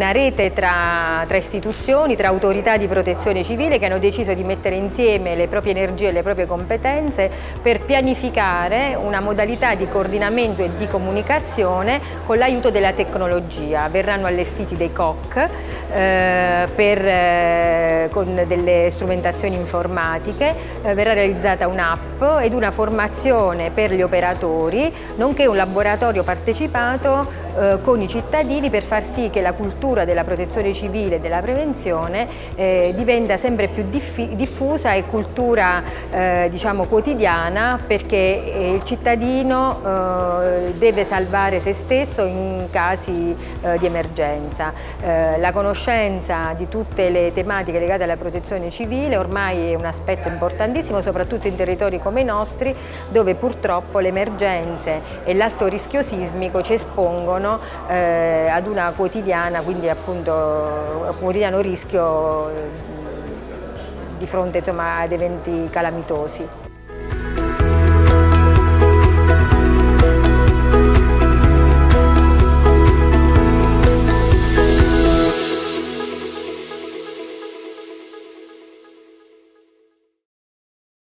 una rete tra istituzioni, tra autorità di protezione civile che hanno deciso di mettere insieme le proprie energie e le proprie competenze per pianificare una modalità di coordinamento e di comunicazione con l'aiuto della tecnologia. Verranno allestiti dei COC con delle strumentazioni informatiche, verrà realizzata un'app ed una formazione per gli operatori, nonché un laboratorio partecipato con i cittadini per far sì che la cultura della protezione civile e della prevenzione diventa sempre più diffusa e cultura diciamo quotidiana, perché il cittadino deve salvare se stesso in casi di emergenza. La conoscenza di tutte le tematiche legate alla protezione civile ormai è un aspetto importantissimo, soprattutto in territori come i nostri, dove purtroppo le emergenze e l'alto rischio sismico ci espongono ad una quotidiana, quindi appunto un quotidiano rischio di fronte, insomma, ad eventi calamitosi.